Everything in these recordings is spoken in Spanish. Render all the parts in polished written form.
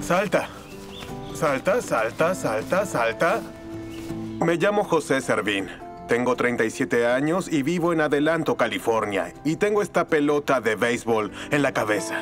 Salta. Salta, salta, salta, salta. Me llamo José Servín. Tengo 37 años y vivo en Adelanto, California. Y tengo esta pelota de béisbol en la cabeza.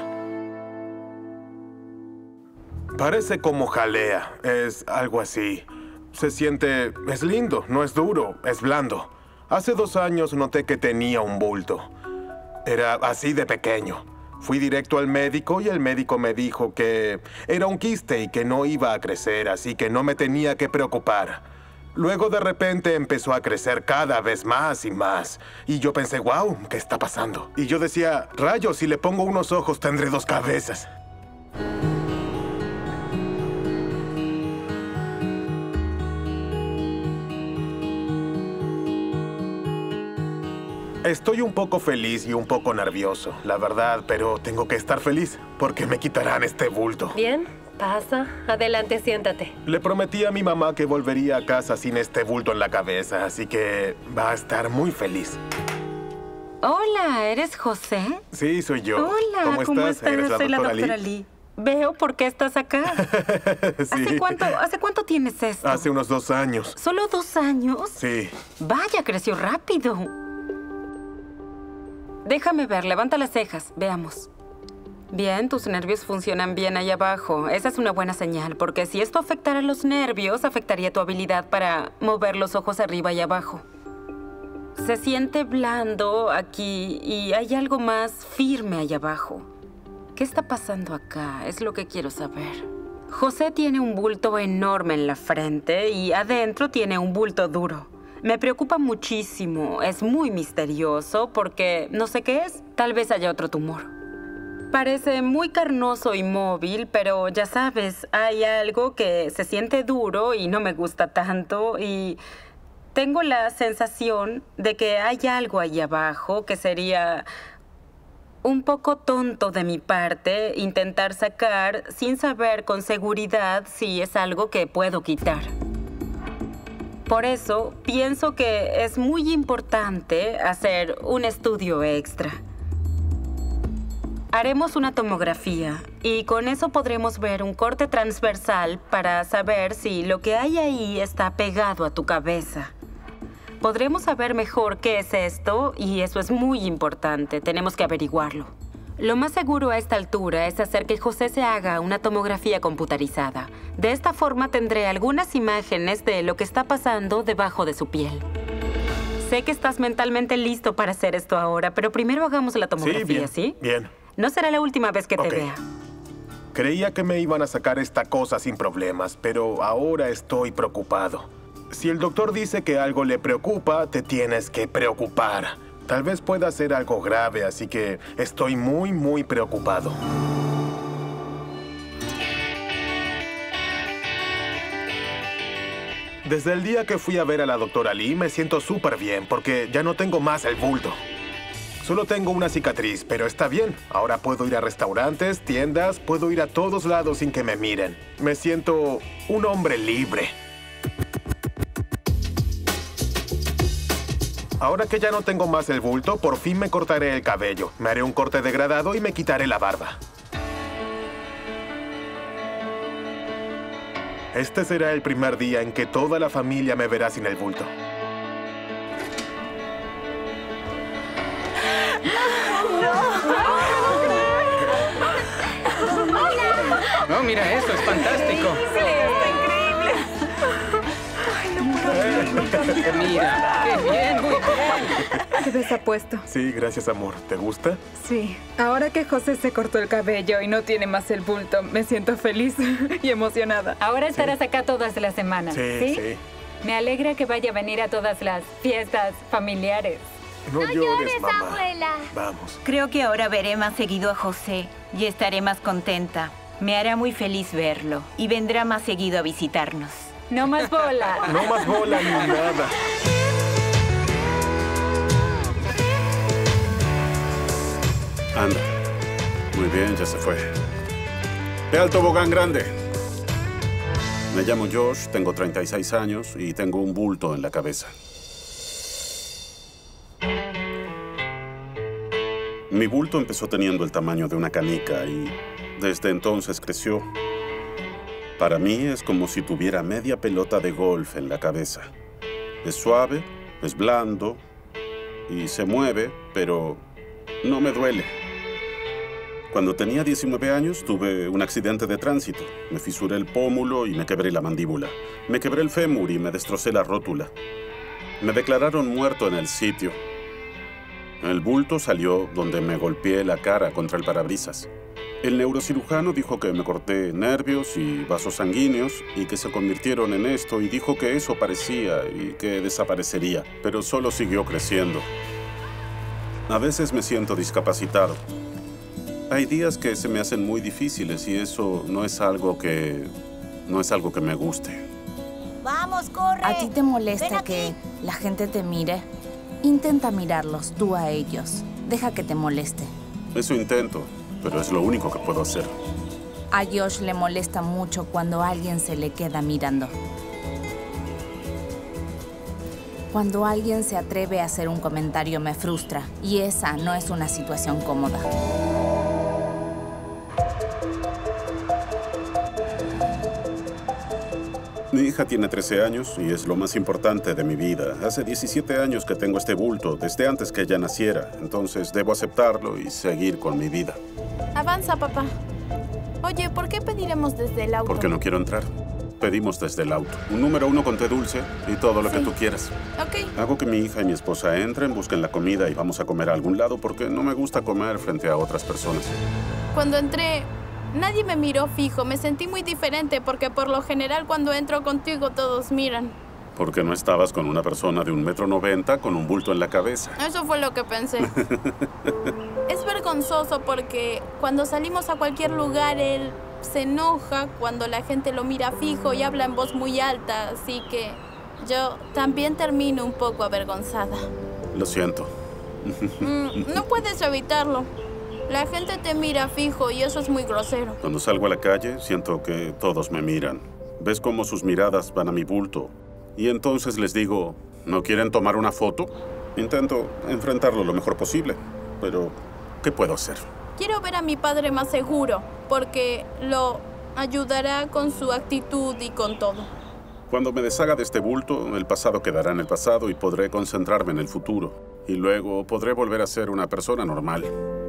Parece como jalea. Es algo así. Se siente... Es lindo, no es duro, es blando. Hace 2 años noté que tenía un bulto. Era así de pequeño. Fui directo al médico y el médico me dijo que era un quiste y que no iba a crecer, así que no me tenía que preocupar. Luego de repente empezó a crecer cada vez más y más. Y yo pensé, wow, ¿qué está pasando? Y yo decía, rayos, si le pongo unos ojos tendré 2 cabezas. Estoy un poco feliz y un poco nervioso, la verdad, pero tengo que estar feliz porque me quitarán este bulto. Bien, pasa. Adelante, siéntate. Le prometí a mi mamá que volvería a casa sin este bulto en la cabeza, así que va a estar muy feliz. Hola, ¿eres José? Sí, soy yo. Hola, ¿Cómo estás? ¿Eres la Soy la doctora doctora Lee. Veo por qué estás acá. Sí. ¿Hace cuánto tienes esto? Hace unos 2 años. ¿Solo 2 años? Sí. Vaya, creció rápido. Déjame ver, levanta las cejas, veamos. Bien, tus nervios funcionan bien ahí abajo. Esa es una buena señal, porque si esto afectara los nervios, afectaría tu habilidad para mover los ojos arriba y abajo. Se siente blando aquí y hay algo más firme ahí abajo. ¿Qué está pasando acá? Es lo que quiero saber. José tiene un bulto enorme en la frente y adentro tiene un bulto duro. Me preocupa muchísimo. Es muy misterioso porque no sé qué es. Tal vez haya otro tumor. Parece muy carnoso y móvil, pero ya sabes, hay algo que se siente duro y no me gusta tanto y tengo la sensación de que hay algo ahí abajo que sería un poco tonto de mi parte intentar sacar sin saber con seguridad si es algo que puedo quitar. Por eso, pienso que es muy importante hacer un estudio extra. Haremos una tomografía y con eso podremos ver un corte transversal para saber si lo que hay ahí está pegado a tu cabeza. Podremos saber mejor qué es esto y eso es muy importante. Tenemos que averiguarlo. Lo más seguro a esta altura es hacer que José se haga una tomografía computarizada. De esta forma tendré algunas imágenes de lo que está pasando debajo de su piel. Sé que estás mentalmente listo para hacer esto ahora, pero primero hagamos la tomografía, ¿sí? Bien. No será la última vez que te vea. Creía que me iban a sacar esta cosa sin problemas, pero ahora estoy preocupado. Si el doctor dice que algo le preocupa, te tienes que preocupar. Tal vez pueda ser algo grave, así que estoy muy preocupado. Desde el día que fui a ver a la doctora Lee, me siento súper bien porque ya no tengo más el bulto. Solo tengo una cicatriz, pero está bien. Ahora puedo ir a restaurantes, tiendas, puedo ir a todos lados sin que me miren. Me siento un hombre libre. Ahora que ya no tengo más el bulto, por fin me cortaré el cabello. Me haré un corte degradado y me quitaré la barba. Este será el primer día en que toda la familia me verá sin el bulto. No, mira eso, es fantástico. Sí, está increíble. Ay, no puedo creerlo. Mira, qué bien, muy bien. Te ves apuesto. Sí, gracias, amor. ¿Te gusta? Sí. Ahora que José se cortó el cabello y no tiene más el bulto, me siento feliz y emocionada. Ahora estarás acá todas las semanas, Sí. Me alegra que vaya a venir a todas las fiestas familiares. No llores, mamá. abuela. Vamos. Creo que ahora veré más seguido a José y estaré más contenta. Me hará muy feliz verlo y vendrá más seguido a visitarnos. No más bola. No más bola ni nada. Anda. Muy bien, ya se fue. ¡Ve al tobogán grande! Me llamo Josh, tengo 36 años y tengo un bulto en la cabeza. Mi bulto empezó teniendo el tamaño de una canica y desde entonces creció. Para mí es como si tuviera media pelota de golf en la cabeza. Es suave, es blando y se mueve, pero no me duele. Cuando tenía 19 años tuve un accidente de tránsito. Me fisuré el pómulo y me quebré la mandíbula. Me quebré el fémur y me destrocé la rótula. Me declararon muerto en el sitio. El bulto salió donde me golpeé la cara contra el parabrisas. El neurocirujano dijo que me corté nervios y vasos sanguíneos y que se convirtieron en esto y dijo que eso parecía y que desaparecería, pero solo siguió creciendo. A veces me siento discapacitado. Hay días que se me hacen muy difíciles y eso no es algo que me guste. ¡Vamos, corre! ¿A ti te molesta que la gente te mire? Intenta mirarlos, tú a ellos. Deja que te moleste. Eso intento, pero es lo único que puedo hacer. A Josh le molesta mucho cuando alguien se le queda mirando. Cuando alguien se atreve a hacer un comentario me frustra, y esa no es una situación cómoda. Mi hija tiene 13 años y es lo más importante de mi vida. Hace 17 años que tengo este bulto, desde antes que ella naciera. Entonces debo aceptarlo y seguir con mi vida. Avanza, papá. Oye, ¿por qué pediremos desde el auto? Porque no quiero entrar. Pedimos desde el auto. Un número 1 con té dulce y todo lo que tú quieras. Ok. Hago que mi hija y mi esposa entren, busquen la comida y vamos a comer a algún lado porque no me gusta comer frente a otras personas. Cuando entré, nadie me miró fijo. Me sentí muy diferente porque por lo general cuando entro contigo todos miran. Porque no estabas con una persona de 1,90 m con un bulto en la cabeza. Eso fue lo que pensé. Es vergonzoso porque cuando salimos a cualquier lugar, él se enoja cuando la gente lo mira fijo y habla en voz muy alta. Así que yo también termino un poco avergonzada. Lo siento. No puedes evitarlo. La gente te mira fijo y eso es muy grosero. Cuando salgo a la calle, siento que todos me miran. ¿Ves cómo sus miradas van a mi bulto? Y entonces les digo, ¿no quieren tomar una foto? Intento enfrentarlo lo mejor posible, pero ¿qué puedo hacer? Quiero ver a mi padre más seguro, porque lo ayudará con su actitud y con todo. Cuando me deshaga de este bulto, el pasado quedará en el pasado y podré concentrarme en el futuro. Y luego podré volver a ser una persona normal.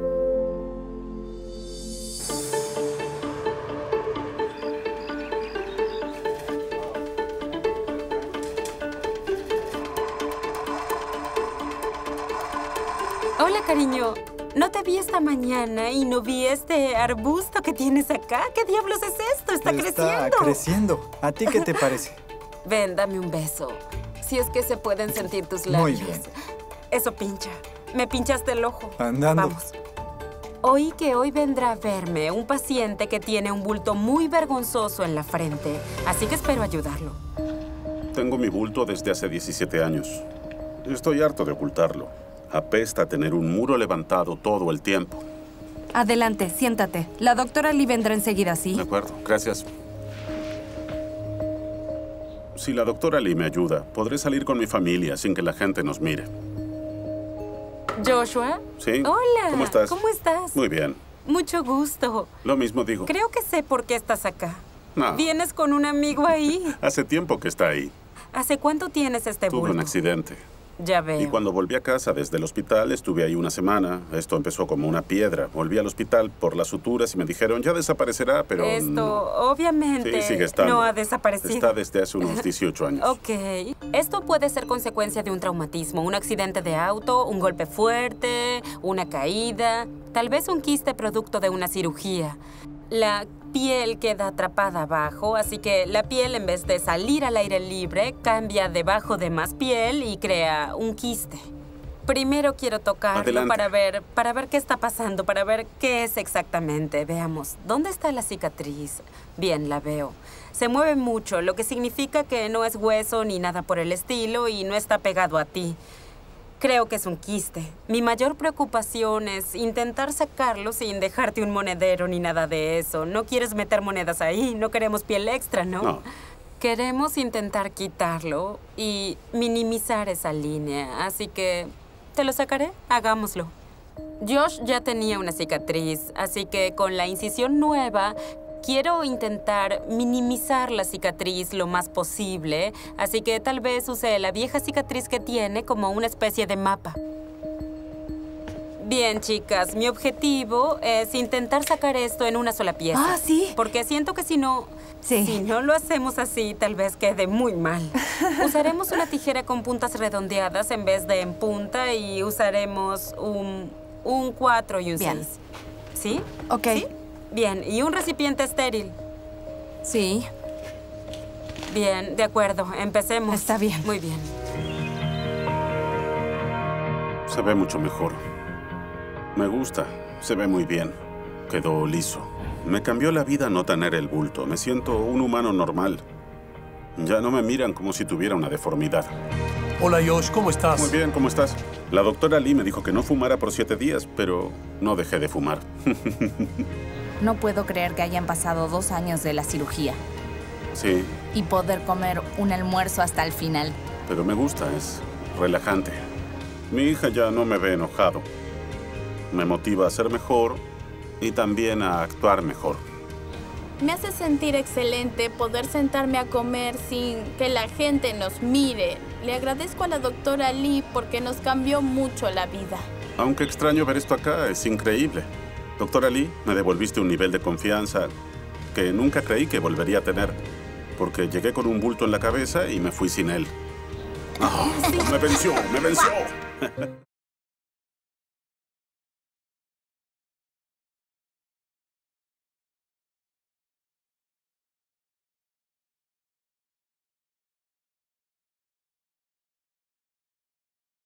Hola, cariño. No te vi esta mañana y no vi este arbusto que tienes acá. ¿Qué diablos es esto? Está creciendo. Está creciendo. ¿A ti qué te parece? Ven, dame un beso. Si es que se pueden sentir tus labios. Muy bien. Eso pincha. Me pinchaste el ojo. Andando. Vamos. Oí que hoy vendrá a verme un paciente que tiene un bulto muy vergonzoso en la frente. Así que espero ayudarlo. Tengo mi bulto desde hace 17 años. Estoy harto de ocultarlo. Apesta tener un muro levantado todo el tiempo. Adelante, siéntate. La doctora Lee vendrá enseguida, ¿sí? De acuerdo, gracias. Si la doctora Lee me ayuda, podré salir con mi familia sin que la gente nos mire. ¿Joshua? Sí. Hola. ¿Cómo estás? ¿Cómo estás? Muy bien. Mucho gusto. Lo mismo digo. Creo que sé por qué estás acá. No. ¿Vienes con un amigo ahí? Hace tiempo que está ahí. ¿Hace cuánto tienes este bulto? Tuve un accidente. Ya veo. Y cuando volví a casa desde el hospital, estuve ahí una semana. Esto empezó como una piedra. Volví al hospital por las suturas y me dijeron, ya desaparecerá, pero Esto, no. obviamente, Sí, sigue estando. no ha desaparecido. Está desde hace unos 18 años. Ok. Esto puede ser consecuencia de un traumatismo, un accidente de auto, un golpe fuerte, una caída, tal vez un quiste producto de una cirugía. La piel queda atrapada abajo, así que la piel, en vez de salir al aire libre, cambia debajo de más piel y crea un quiste. Primero quiero tocarlo. Adelante. para ver qué está pasando, para ver qué es exactamente. Veamos, ¿dónde está la cicatriz? Bien, la veo. Se mueve mucho, lo que significa que no es hueso ni nada por el estilo y no está pegado a ti. Creo que es un quiste. Mi mayor preocupación es intentar sacarlo sin dejarte un monedero ni nada de eso. No quieres meter monedas ahí, no queremos piel extra, ¿no? No. Queremos intentar quitarlo y minimizar esa línea, así que te lo sacaré, hagámoslo. Josh ya tenía una cicatriz, así que con la incisión nueva quiero intentar minimizar la cicatriz lo más posible, así que tal vez use la vieja cicatriz que tiene como una especie de mapa. Bien, chicas, mi objetivo es intentar sacar esto en una sola pieza. Ah, ¿sí? Porque siento que si no lo hacemos así, tal vez quede muy mal. Usaremos una tijera con puntas redondeadas en vez de en punta y usaremos un 4 y un 6. ¿Sí? Ok. ¿Sí? Bien, y un recipiente estéril. Sí. Bien, de acuerdo. Empecemos. Está bien. Muy bien. Se ve mucho mejor. Me gusta. Se ve muy bien. Quedó liso. Me cambió la vida no tener el bulto. Me siento un humano normal. Ya no me miran como si tuviera una deformidad. Hola, Josh. ¿Cómo estás? Muy bien, ¿cómo estás? La doctora Lee me dijo que no fumara por 7 días, pero no dejé de fumar. No puedo creer que hayan pasado 2 años de la cirugía. Sí, Y poder comer un almuerzo hasta el final. pero me gusta, es relajante. Mi hija ya no me ve enojado. Me motiva a ser mejor y también a actuar mejor. Me hace sentir excelente poder sentarme a comer sin que la gente nos mire. Le agradezco a la doctora Lee porque nos cambió mucho la vida. Aunque extraño ver esto acá, es increíble. Doctora Lee, me devolviste un nivel de confianza que nunca creí que volvería a tener, porque llegué con un bulto en la cabeza y me fui sin él. ¡Ah! ¡Me venció! ¡Me venció!